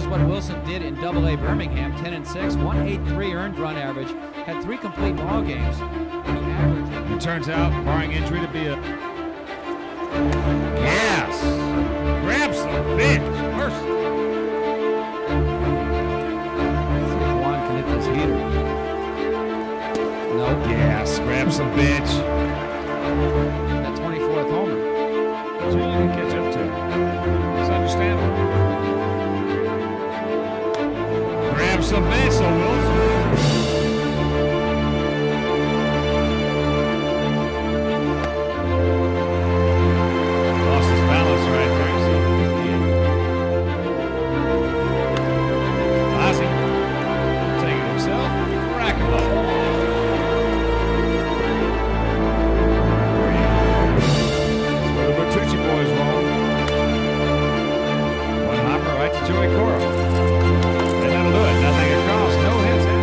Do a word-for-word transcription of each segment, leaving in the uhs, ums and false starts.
what Wilson did in Double A Birmingham, ten and six, one eighty-three earned run average, had three complete ball games. He averaged. It turns out, barring injury, to be a gas. Grab some bitch. Mercy. See if Juan can hit this heater. No. Gas. Grab some bitch. That twenty-fourth homer. So you didn't catch up to it. It's understandable. Grab some bitch, so Wilson. Joey Cora. And that'll do it. Nothing across. No hits in.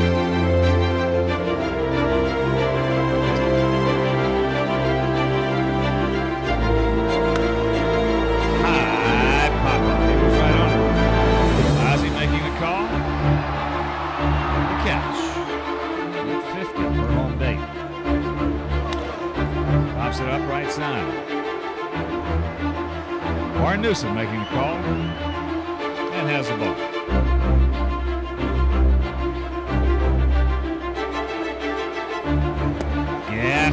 High pop-up. He was right on it. Ozzie making a call. The catch. fifty for home date. Pops it up right side. Warren Newsom making a call. And has the ball. Yes.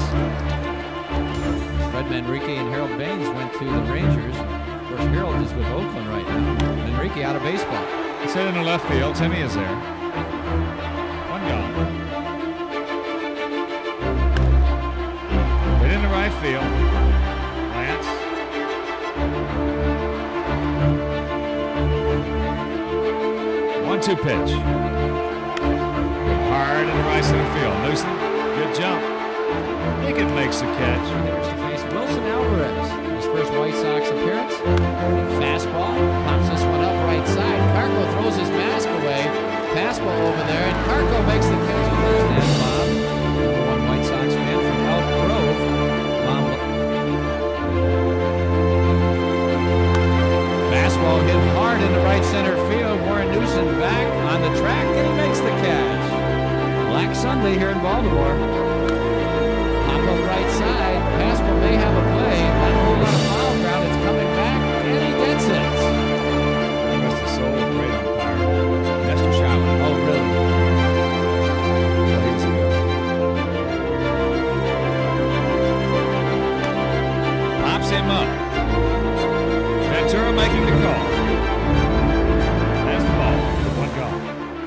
Fred Manrique and Harold Baines went to the Rangers. Of course, Harold is with Oakland right now. Manrique out of baseball. It's hit in the left field. Timmy is there. One gone. Hit in the right field. Lance. one two pitch. Hard in the right center field. Newsom, good jump. Nickett makes the catch. There's to face Wilson Alvarez. His first White Sox appearance. Fastball. Pops this one up right side. Carco throws his mask away. Fastball over there, and Carco makes the catch. There's that Bob. Number one White Sox fan from Elk Grove. Mom. Fastball hit hard in the right center field. Warren Newsom back on the track, and he makes the catch. Black Sunday here in Baltimore. Pop up right side. Pascal may have a play. Not a whole lot of foul ground. It's coming back, and he gets it. Rest his soul, great umpire. Nestor Chavez. Oh, really? Plays ago. Pops him up. Ventura making the call. That's the ball. One gone.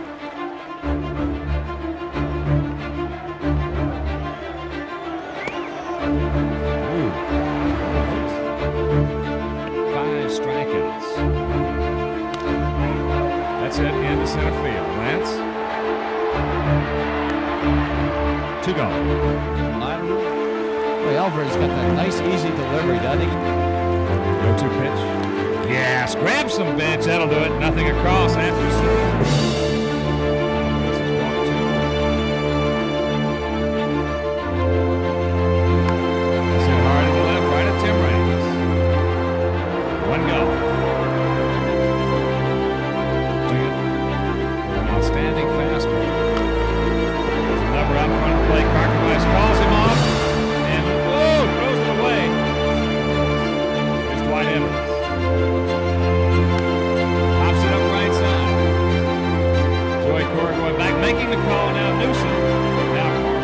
Ooh. Five strikeouts. That's it into center field. Lance. Two gone. Lateral. Boy, Alvarez got that nice, easy delivery, doesn't he? Go to pitch. Yes, grab some bench. That'll do it. Nothing across after six. This is walk two. It's hit hard to the left, right at Tim Raines. One go. An outstanding fastball. There's another out in front of the plate. Carcaway calls him off. And whoa, throws it away. It's Dwight Evans. Pops it up right side. Joey Cora going back, making the call now. Newsom. Now Cora.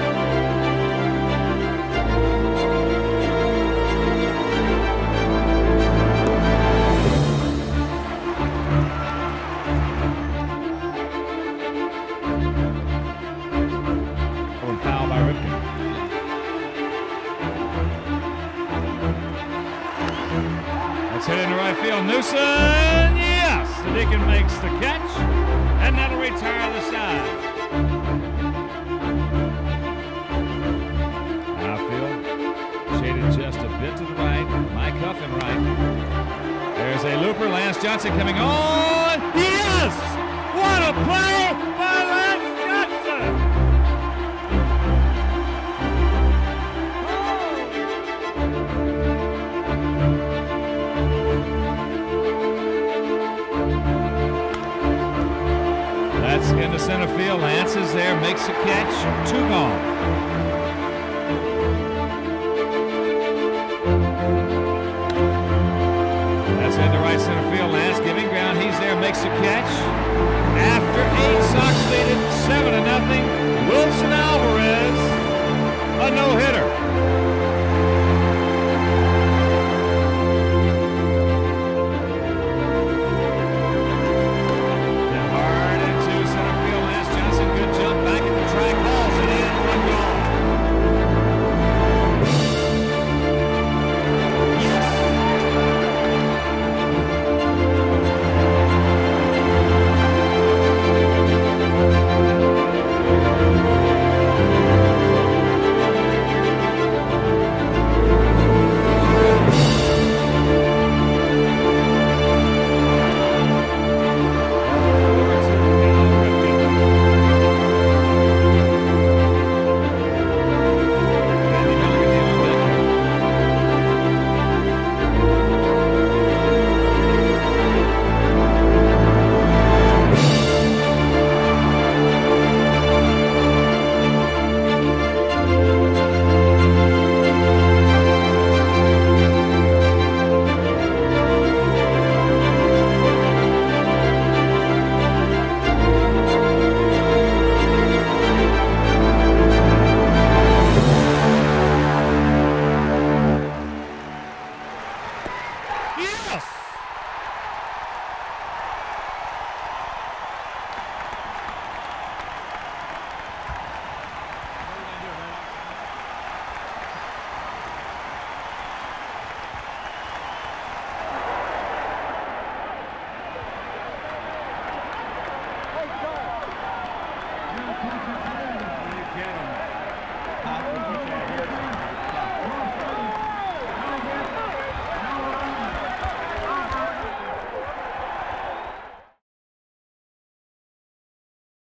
Going foul by Ripken. That's hit in the right field. Newsom, yes! Deacon makes the catch, and that'll retire the side. Outfield shaded just a bit to the right. Mike Huffin right. There's a looper. Lance Johnson coming on. Yes! What a play by Lance Johnson! Lance into center field. Lance is there, makes a catch, two gone. That's into right center field. Lance giving ground. He's there, makes a catch. After eight, Sox lead it seven to nothing. Wilson Alvarez, a no-hitter.